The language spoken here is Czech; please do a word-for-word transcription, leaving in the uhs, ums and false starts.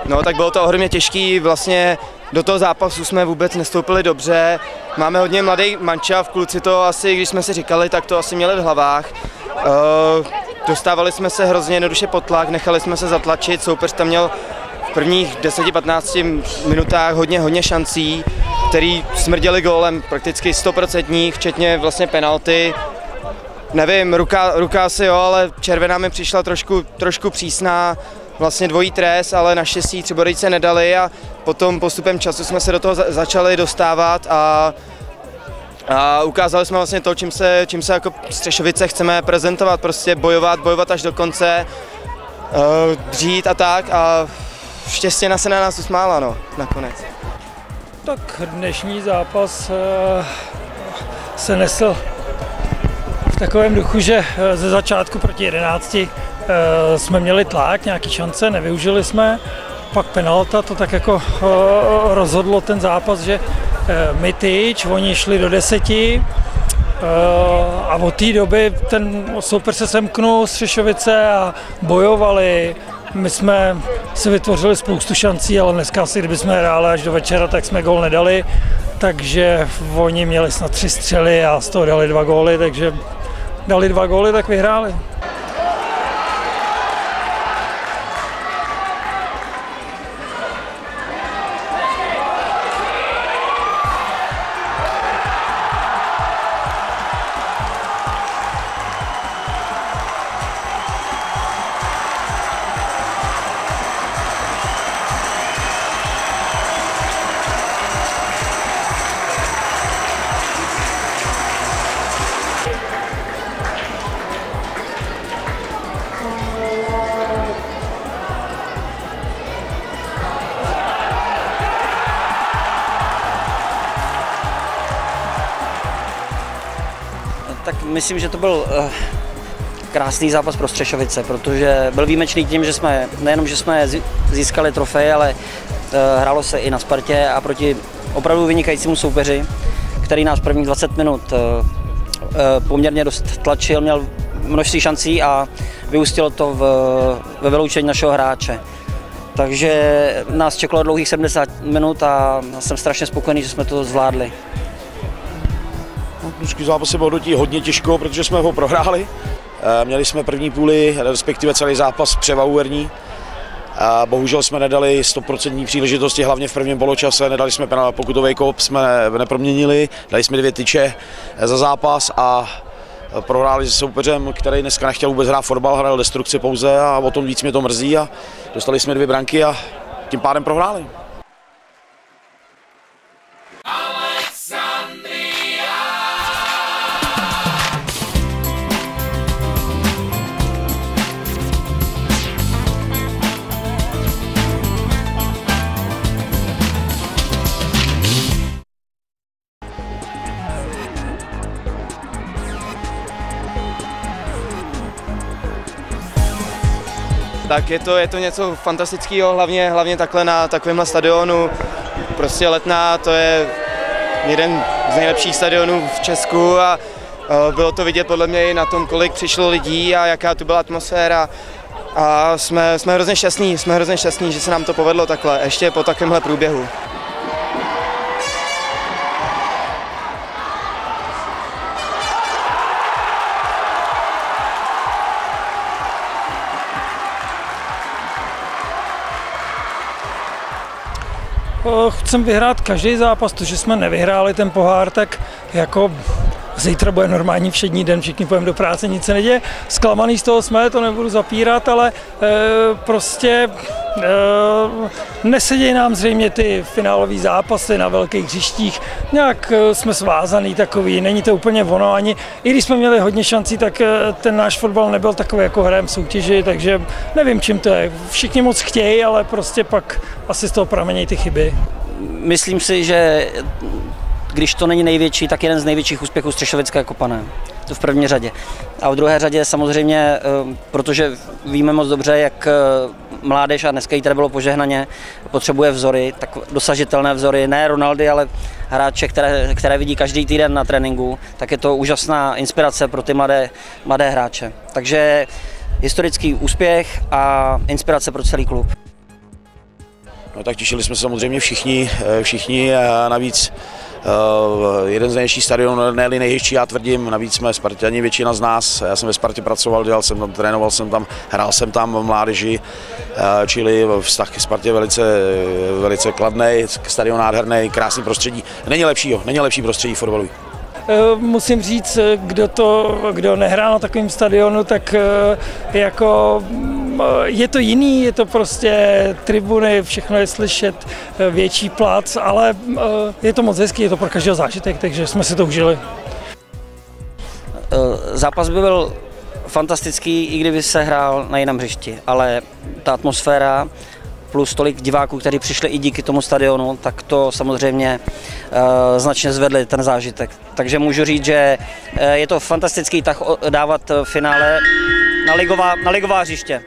No tak bylo to ohromně těžký, vlastně do toho zápasu jsme vůbec nestoupili dobře. Máme hodně mladý mančav, kluci to asi, když jsme si říkali, tak to asi měli v hlavách. Uh, dostávali jsme se hrozně jednoduše pod tlak, nechali jsme se zatlačit, soupeř tam měl v prvních deseti patnácti minutách hodně, hodně šancí, který smrděli gólem prakticky stoprocentních, včetně vlastně penalty. Nevím, ruka, ruka asi jo, ale červená mi přišla trošku, trošku přísná, vlastně dvojí trest, ale naštěstí Třeboryjce nedali a potom postupem času jsme se do toho za, začali dostávat a, a ukázali jsme vlastně to, čím se, čím se jako Střešovice chceme prezentovat, prostě bojovat, bojovat až do konce, uh, dřít a tak a štěstěna se na nás usmála, no, nakonec. Tak dnešní zápas uh, se nesl v takovém duchu, že ze začátku proti jedenácti uh, jsme měli tlak, nějaký šance, nevyužili jsme. Pak penalta, to tak jako uh, rozhodlo ten zápas, že uh, my tyč, oni šli do deseti uh, a od té doby ten soupeř se semknul Střešovice a bojovali. My jsme si vytvořili spoustu šancí, ale dneska asi, kdyby jsme hráli až do večera, tak jsme gól nedali. Takže oni měli snad tři střely a z toho dali dva góly, takže dali dva góly, tak vyhráli. Tak myslím, že to byl uh, krásný zápas pro Střešovice, protože byl výjimečný tím, že jsme nejenom, že jsme získali trofej, ale uh, hrálo se i na Spartě a proti opravdu vynikajícímu soupeři, který nás prvních dvacet minut uh, uh, poměrně dost tlačil, měl množství šancí a vyústilo to v, ve vyloučení našeho hráče. Takže nás čekalo dlouhých sedmdesát minut a jsem strašně spokojený, že jsme to zvládli. Dnešní zápas se byl hodnotit hodně těžko, protože jsme ho prohráli. Měli jsme první půli, respektive celý zápas převahu herní. Bohužel jsme nedali sto procent příležitosti, hlavně v prvním poločase, nedali jsme penál, pokutový kop jsme neproměnili, dali jsme dvě tyče za zápas a prohráli se soupeřem, který dneska nechtěl vůbec hrát fotbal, hrál destrukci pouze a o tom víc mě to mrzí a dostali jsme dvě branky a tím pádem prohráli. Tak je to, je to něco fantastického, hlavně, hlavně takhle na takovémhle stadionu. Prostě Letná, to je jeden z nejlepších stadionů v Česku a bylo to vidět podle mě i na tom, kolik přišlo lidí a jaká tu byla atmosféra. A jsme, jsme hrozně šťastní, jsme hrozně šťastní, že se nám to povedlo takhle, ještě po takovémhle průběhu. Chcem vyhrát každý zápas, to, že jsme nevyhráli ten pohár, tak jako zítra bude normální všední den, všichni půjdeme do práce, nic se neděje. Zklamaný z toho jsme, to nebudu zapírat, ale e, prostě e, nesedějí nám zřejmě ty finálové zápasy na velkých hřištích. Nějak e, jsme svázaný takový, není to úplně ono ani. I když jsme měli hodně šancí, tak e, ten náš fotbal nebyl takový, jako hrajeme soutěži, takže nevím, čím to je. Všichni moc chtějí, ale prostě pak asi z toho pramenějí ty chyby. Myslím si, že když to není největší, tak jeden z největších úspěchů Střešovické Kopané. To v první řadě. A v druhé řadě samozřejmě, protože víme moc dobře, jak mládež, a dneska jí tady bylo požehnaně, potřebuje vzory, tak dosažitelné vzory, ne Ronaldy, ale hráče, které, které vidí každý týden na tréninku, tak je to úžasná inspirace pro ty mladé, mladé hráče. Takže historický úspěch a inspirace pro celý klub. No tak těšili jsme se samozřejmě všichni, všichni a navíc uh, jeden z největších stadionů, ne-li největší, já tvrdím, navíc jsme Spartani, většina z nás, já jsem ve Spartě pracoval, dělal jsem tam, trénoval jsem tam, hrál jsem tam v mládeži, uh, čili vztah ke Spartě velice, velice kladný, stadion nádherný, krásný prostředí, není lepšího, není lepší prostředí fotbalový. Musím říct, kdo, to, kdo nehrál na takovém stadionu, tak jako je to jiný, je to prostě tribuny, všechno je slyšet, větší plac, ale je to moc hezký, je to pro každého zážitek, takže jsme si to užili. Zápas by byl fantastický, i kdyby se hrál na jiném hřišti, ale ta atmosféra plus tolik diváků, kteří přišli i díky tomu stadionu, tak to samozřejmě uh, značně zvedli ten zážitek. Takže můžu říct, že uh, je to fantastický tah dávat finále na ligová, na ligová hřiště.